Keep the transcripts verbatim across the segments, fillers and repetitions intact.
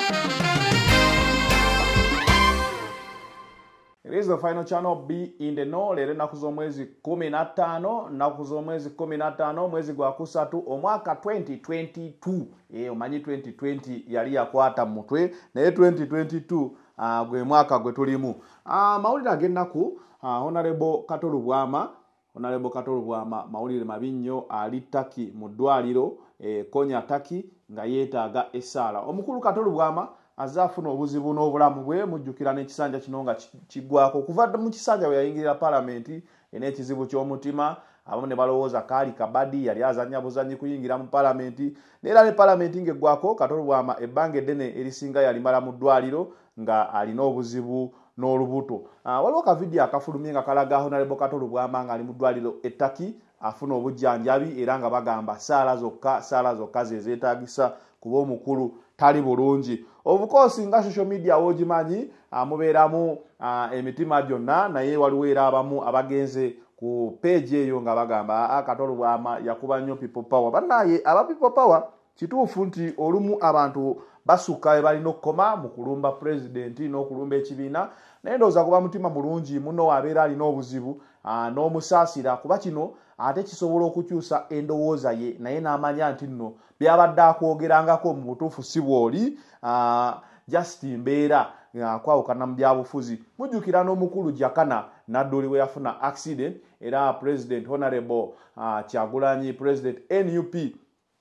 It is the final channel B in the no lero naku z'omwezi kumi na ttaano naku z'omwezi kumi na ttaano mwezi gwa kusatu omwaka twenty twenty-two eh omanyi twenty twenty yali yakwata mutwe naye twenty twenty-two uh, gwe mwaka gwe tulimu uh, mawulire ag'ennaku uh, Honorable Kato Lubwama Honorable Kato Lubwama mawulire mabi nnyo ali Taki mu ddwaliro eh, konya Taki nga yeetaaga essaala omukulu Kato Lubwama azafuna obuzibu n'obulamu bwe mujjukira n'ekisanja kino nga kiggwako kuva mu kisanja we yayingirira palamenti n'ekizibu ky'omutima abamu ne balowooza kaali kabadi yali azannya buzanyi kuyingira mu palamenti neera ne palamenti ng'eggwako Kato Lubwama ebbanga eddene erisinga yalimala mu ddwaliro nga alina obuzibu n'olubuto uh, waliwo ka video akafulumye nga kalaga Honorable Kato Lubwama nga ali mu ddwaliro ettaki afuna obujjanjabi era nga bagamba saala zokka saala zokka ze zeetaagisa kuba omukulu tali bulungi. Of course nga social media wogimanyi amubeeramu uh, emitima gyonna naye waliwo era abamu abagenze ku page eyo nga bagamba Kato Lubwama yakuba nnyo people power. Bannaye aba people power kituufu nti olumu abantu basuka we balina okukoma mu kulumba president n'okulumba ekibiina naye ndowooza kuba mutima mulungi muno wabeera alina obuzibu uh, n'omusaasira kuba kino ate kisobola okukyusa endowooza ye naye n'amanya nti nno byabadde akwogerangako mu butuufu si bw'oli uh, just mbeera uh, kwawukana mu byabufuzi. Mujjukira n'omukulu Jakana Nadduli we yafuna accident era president Honorable uh, Kyagulanyi president N U P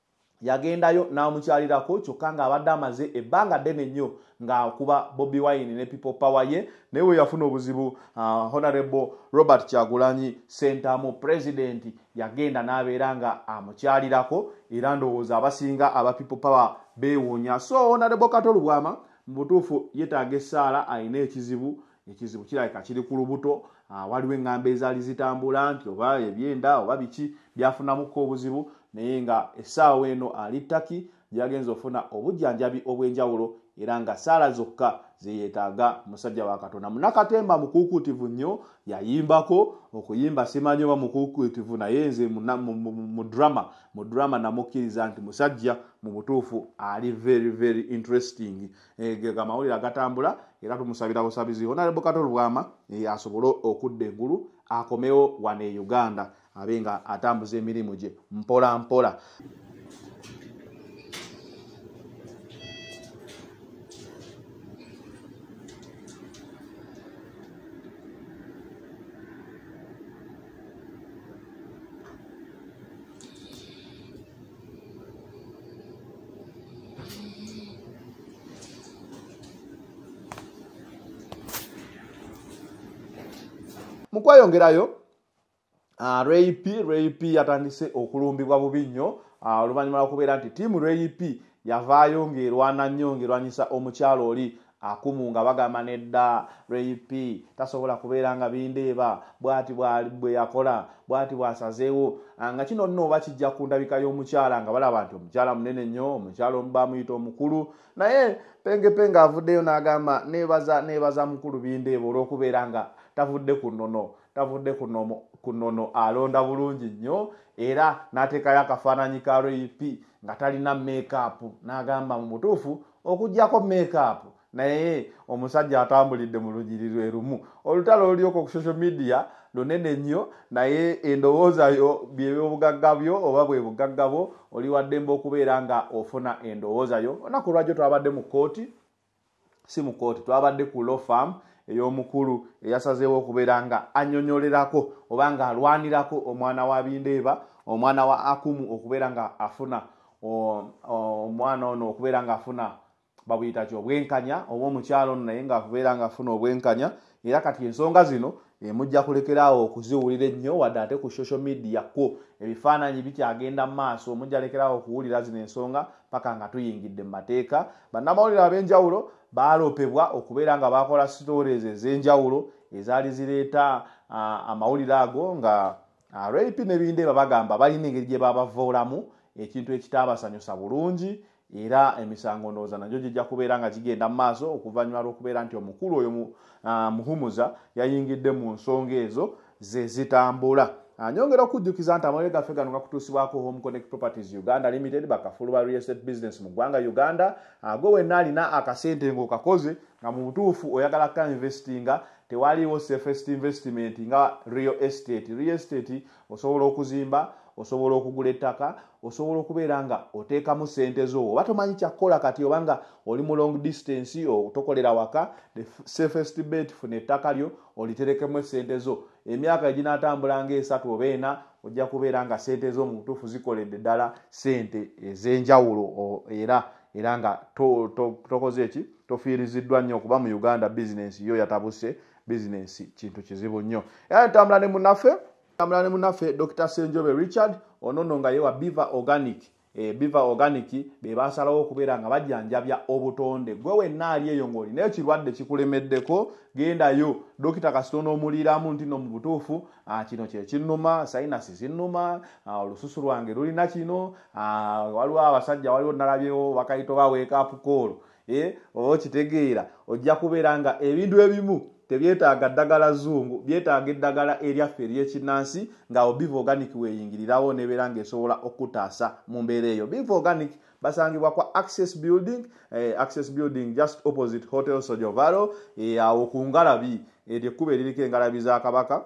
yagendayo n'amukyalirako kyokka nga abadde amaze ebbanga ddene nnyo nga kuba Bobi Wine ne people power ye naye we yafuna obuzibu uh, Honorable Robert Kyagulanyi Sentamu president yagenda n'abeera nga amukyalirako era ndowooza abasinga aba people power beewuunya. So Honorable Kato Lubwama mu butuufu yeetaaga essaala alina ekizibu ekizibu kirabika kiri ku lubuto uh, waliwo eŋŋambo ezaali zitambula nti oba ebyenda oba biki byafunamuko obuzibu naye nga essaawa eno ali Taki gyagenza ofuna obujjanjabi obw'enjawulo era nga saala zokka zeyeetaaga musajja wa Katonda. Munakatemba mukuukutivu nnyo yayimbako okuyimba simanyi oba mukuukutivu naye nze mu drama mu drama namukkiriza nti musajja mu butuufu ali very very interesting. Ega mawulire agatambula era tumusabira busabizi Honorable Kato Lubwama asobole okudda engulu akomewo wano e Uganda abenga atambuza emirimu gye mpola mpola. Mukwayongerayo uh, Ray P Ray P yatandise okulumbibwa bubi nnyo uh, oluvannyuma lw'okubeera nti tiimu Ray P yavaayo ng'erwana nnyo ng'erwanyisa omukyalo oli akumu nga bagamba nedda Ray P tasobola kubeera nga Bindeeba bw'ati bwe yakola bw'ati bw'asazeewo uh, nga kino nno oba kijja ku ndabika y'omukyala nga balaba nti omukyala munene nnyo omukyala omu bamuyita omukulu naye Penge Penge avuddeyo n'agamba neebaza neebaza mukulu Bindeeba olw'okubeera nga tavudde ku nnono tavudde ku nnono alonda bulungi nnyo era n'ateekayo akafaananyi ka Ray P nga talina make-up n'agamba mu butuufu okuggyako make-up naye omusajja atambulidde mu lunyiriri lumu. Olutalo olulyoko ku social media lunene nnyo naye endowooza yo by'obugagga byo oba bwe bugagga bwo oli waddembe okubeera nga ofuna endowooza yo. Olunaku lwajjo twabadde mu kooti si mu kooti twabadde ku law firm ey'omukulu eyasazeewo okubeera nga annyonnyolerako oba nga alwanirako omwana wa Bindeeba omwana wa Akumu okubeera nga afuna omwana ono okubeera nga afuna babuyita ki obwenkanya oba omukyalo ono naye ng'akubeera nga afuna obwenkanya era kati ensonga zino e, mujja kulekeraawo okuziwulira ennyo wadde ate ku social media kwo ebifaananyi bikyagenda mu maaso mujja lekeraawo okuwulira zino ensonga paka nga tuyingidde mu mateeka. Bannamawulire ab'enjawulo baaloopebwa okubeera nga bakola stories ez'enjawulo ezaali zireeta uh, amawulire ago nga uh, Ray P ne Bindeeba bagamba balina engeri gye babavoolamu ekintu ekitaabasanyusa bulungi era emisango ndowooza nagyo gijja kubeera nga gigenda mu maaso okuvannyuma lw'okubeera nti omukulu oyo uh, muhumuza yayingidde mu nsonga ezo ze zitambula. nyongera okujjukiza nti amalwaliro gaffe gano gakutuusibwako Home Connect Properties Uganda Limited bakafulu ba real estate business mu ggwanga Uganda. Gwe wenna alina akasente ng'okakoze nga mu butuufu oyagala ka investinga tewaliwo safest investment nga real estate. Real estate osobola okuzimba, osobola okugula ettaka, osobola okubeera nga oteekamu ssente zo. Oba tomanyi kyakkola kati obanga oli mu long distance otokolera waka, the safest bet funa ettaka lyo oliterekemu ssente zo. Emyaka eginaatambula ng'esatu oba ena ojja kubeera nga ssente zo mu butuufu zikoledde ddala ssente ez'enjawulo era era nga tokoze eki tofiiriziddwa nnyo okuba mu Uganda business yo yatabuse business kintu kizibu nnyo. Era ntambula ne munnaffe ntambula ne munnaffe Doctor Senjobe Richard onono nga yewa Biva Organic. E, Biva Organic be basalawo okubeera nga bajjanjabya obutonde. Gwe wenna ali eyo ng'olina ekirwadde kikulemeddeko gendayo Dokita Kasitono omuliramu nti no mu butuufu kino kye kinnuma, sinus zinnuma, olususu lwange lulina kino, waliwo abasajja waliwo nalabyewo bakayito ba wake up call. E, oba kitegeera ojja kubeera nga ebintu ebimu tebyetaaga ddagala zungu, byetaaga eddagala eryaffe ery'ekinnansi nga Biva Organic weeyingirirawo nebeera ng'esobola okutaasa mu mbeera eyo. Biva Organic basangibwa kwa Access Building, eh, Access Building just opposite Hotel Sojovaro, eh, awo ku ngalabi eryo ekkubo eririko engalabi za Kabaka.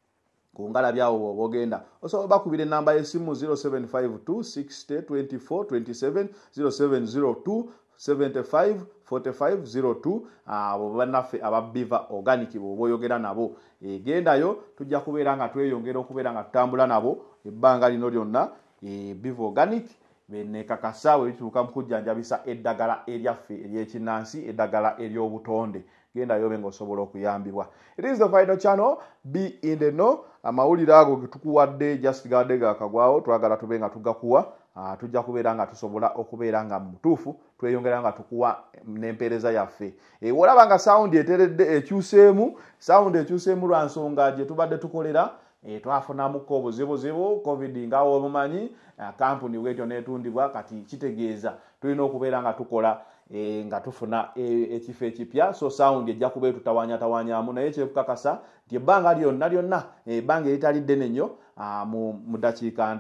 Ku ngalabi awo bogenda osobola bakubira ennamba y'essimu zero seven five two six zero two four two seven zero seven zero two seventy-five forty-five zero two. abo bannaffe aba Biva Organic bw'oba oyogera nabo egendayo tujja kubeera nga tweyongera okubeera nga tutambula nabo ebbanga lino lyonna. Biva Organic benekakasa bwe bituuka mu kujjanjabisa eddagala eryaffe ery'ekinnansi, eddagala ery'obutonde. Gendayo be ng'osobola okuyambibwa. It is the final channel, Be in the Know. Amawulire ago getukuwadde just gadde gakagwawo twagala tube nga tugakuwa. Uh, tujja kubeera nga tusobola okubeera nga mu mutuufu tweyongera nga tukuwa n'empeereza yaffe. E, olaba nga sound eteredde ekyuseemu, sound ekyuseemu lwa nsonga gye tubadde tukolera e, twafunamuko obuzibuzibu covid nga obumanyi uh, kampuni bwetyo neetundibwa kati kitegeeza tulina okubeera nga tukola e, nga tufuna ekifo e, ekipya so sound ejja kubeera tutawanyatawanyamu naye kyekukakasa nti ebbanga lyonna lyonna ebbanga eritali ddene nnyo uh, mu, mu dakiika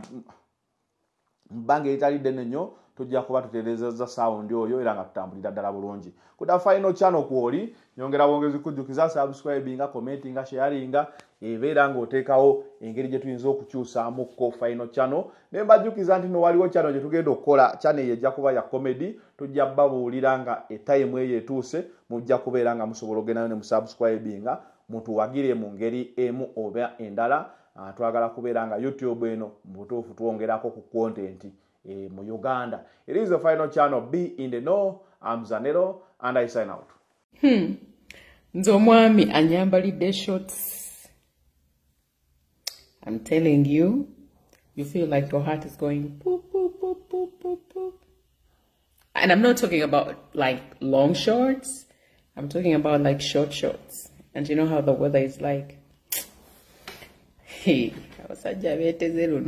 Mbanga etalidde nnyo tujja kuba tutereezezza sound oyo era nga tutambulira ddala bulungi. Kuda final channel kwoli nyongera bongezi kujjukiza subscribinga, commentinga, sharinga ebeera ng'oteekawo engeri gye tuyinza okukyusaamu ko final channel. Ne mbajjukiza nti no waliwo channel gye tugenda okukola channel ejja kuba ya comedy tujja babuulira nga etime eyo etuuse mujja kubeera nga musobola ogendayo ne musubscribinga mutuwagire mu ngeri emu oba endala. Uh, twagala kubeera nga YouTube eno mbutuufu tuwongerako ku content e, mu Uganda. It is the final channel, Be in the Know. I'm Zanero and I sign out. Hmm. Nze omwami anyambalidde shorts. I'm telling you, you feel like your heart is going poop, poop, poop, poop, poop, poop. And I'm not talking about like long shorts. I'm talking about like short shorts. And you know how the weather is like. Hey, abasajja beeteze luno.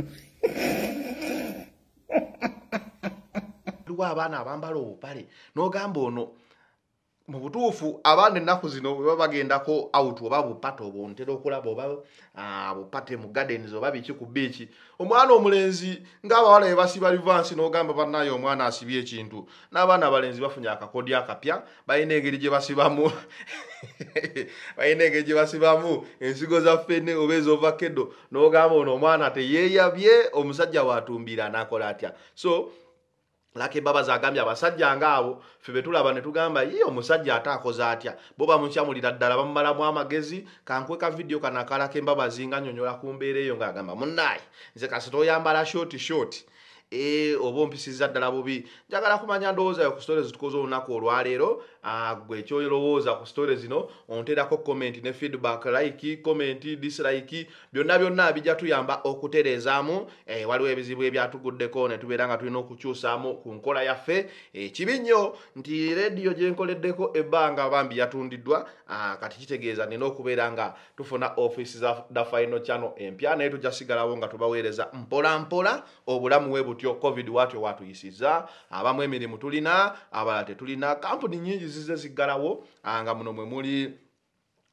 Luwa abaana abambala obupale n'ogamba ono mu butuufu abaana ennaku zino bwe bagendako out oba bupate obwo ntera okulaba oba bupate mu gardens oba biki ku beach omwana omulenzi ng'abawala bye basiba livansi n'ogamba bannaye omwana asibye ekintu n'abaana abalenzi bafunye akakodi akapya balina engeri gye basibamu balina engeri gye basibamu ensigo za ffene oba ez'ovakedo n'ogamba ono omwana teyeeyabye omusajja watumbira n'akola atya. So Lake baba zagambye abasajja ngabo ffe betulaba ne tugamba ye omusajja ataakoze atya bo bamukyamulira ddala bamumalamu amagezi kankweka video kana kalake mbaba zinga nyonyola ku mbeera eyo ng'agamba munnaye nze kasito oyambala short short e obo mpisiza ddala bubi njagala kumanya ndowooza ku stories tukoze olunaku olwaleero gwe ekyoyolowooza ku stories zino onterako comment ne feedback like comment dislike byonna byonna bijja tuyamba okutereezaamu e, waliwo ebizibu ebyatuguddeko ne tubeera nga tulina okukyusaamu ku nkola yaffe e, kibi nnyo nti radio gye nkoleddeko ebbanga bambi yatundiddwa kati kitegeeza nina okubeera nga tufuna office za the final channel empya naye tujja sigalawo nga tubaweereza mpola mpola obulamu webu tyo covid watyo watuyisiza abamu emirimu tulina abala tetulina kampuni nyingi zize zigalawo anga muno mwe muli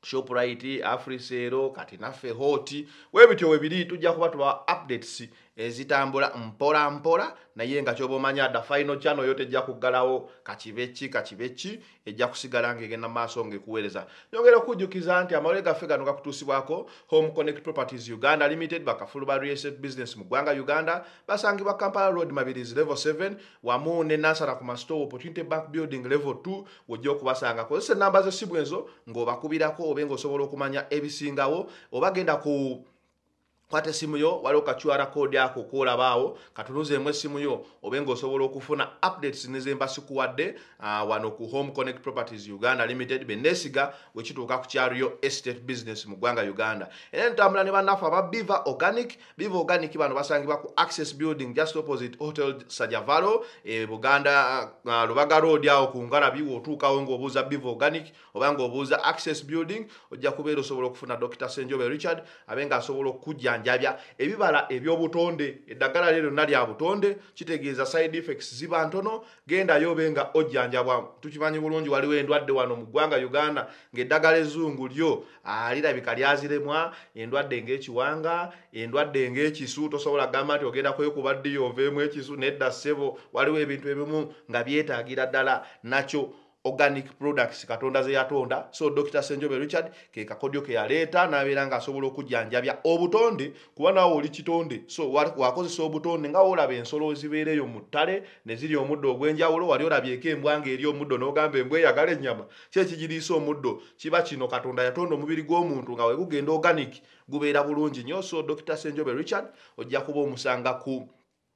Shoprite, Afrisero, kati naffe hoti webityo webiri tujja kuba tuba updates ezitambula mpola mpola naye nga kyobomanya da final channel yote ejja kuggalawo kakibechi kakibechi ejja kusigala ngegenda maaso ngekuweereza nyongera okujjukiza nti amalwe gaffe gano gakutuusibwako Home Connect Properties Uganda Limited bakafulu ba real estate business mu ggwanga Uganda basangibwa Kampala Road Mabirizi level seven wamu ne Nasara ku Masto Opportunity Bank Building level two wojja okubasanga kozesa namba z'essimu ezo ng'obakubirako obenga osobola okumanya ebisingawo obagenda ku kwate simu yo wali okachwara code yako kolabaawo katunuze mwe simu yo obenga osobola okufuna updates nezemba sikuwadde uh, wano ku Home Connect Properties Uganda Limited benesiga wekituuka ku kyariyo estate business mu ggwanga Uganda era ntambula ne bannafu aba Biva Organic Biva Organic bano basangibwa ku Access Building just opposite Hotel Sajavalo e Buganda uh, Lubaga Road yawo ku Ngalabi wotuukawo ng'obuuza Biva Organic obanga obuuza Access Building ojja kubeera osobola okufuna Doctor Senjobe Richard abenga asobola okujja njabya ebibala ebyobutonde eddagala lero nali abutonde kitegeeza side effects ziba ntono genda yobenga ojjanjabwa tukimanyi bulungi waliwo endwadde wano mu ggwanga Uganda ng'eddagala ezzungu lyo alirabika lyaziremwa endwadde ng'ekiwanga endwadde ng'ekisu tosobola gamba nti ogenda kwekuba ddiyo oveemu ekisu nedda ssebo waliwo ebintu ebimu nga byetaagira ddala nakyo organic products katonda ze yatonda so Doctor Senjobe Richard ke kakodyo ke yaleta nabeera nga asobola okujjanjabya obutonde kuba nawo oli kitonde so wakozesa obutonde nga olaba ensolo zibeereyo mu ttale ne ziri omuddo ogw'enjawulo wali olabyeko embwanga eri omuddo n'ogamba embwa eyagala ennyama ki ekigiriisa omuddo kiba kino katonda yatonda omubiri gw'omuntu nga we gugenda organic gubeera bulungi nnyo so Doctor Senjobe Richard ojja kuba omusanga ku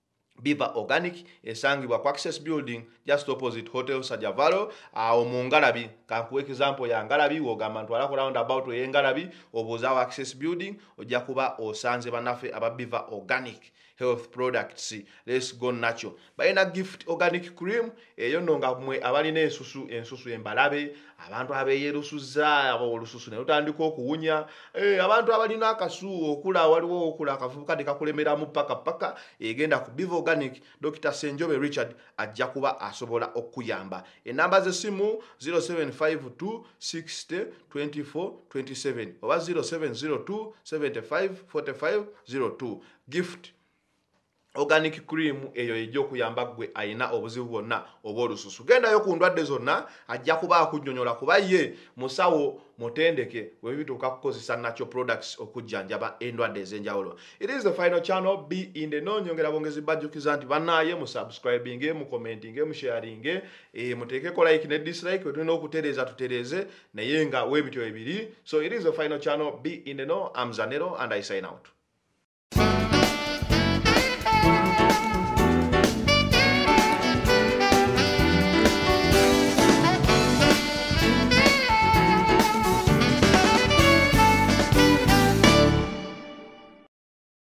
Biva Organic esangibwa ku Access Building just opposite Hotel Sajavalo awo mu Ngalabi kankuwa example ya Ngalabi wogamba ntwala ku roundabout ye Ngalabi obuuza Access Building ojja kuba osanze banafe aba Biva Organic health products. Let's go natural. Bayina gift organic cream eyo nno nga mwe abalina ensusu ensusu embalabe abantu abeyerusuza abo olususu ne utandika okuwunya eh abantu abalina akasu okula waliwo okula akavubuka dekakulemera mu paka paka egenda ku Biva Organic Doctor Senjobe Richard ajja kuba asobola okuyamba enamba z'essimu zero seven five two six zero two four two seven oba zero seven zero two seven five four five zero two gift organic cream eyo ejjo kuyamba gwe ayina obuzibu bwonna obw'olususu gendayo ku ndwadde zonna ajja kuba akunnyonnyola kuba ye musawo mutendeke we bituuka kukozesa natural products okujjanjaba endwadde ez'enjawulo. It is the final channel Be in the Know nyongera bongezi bajjukiza nti bannaaye mu subscribing mu commenting mu sharing e muteekeko like ne dislike we tulina okutereeza tutereeze naye nga webityo ebiri. So it is the final channel Be in the Know. I'm Zanero and I sign out.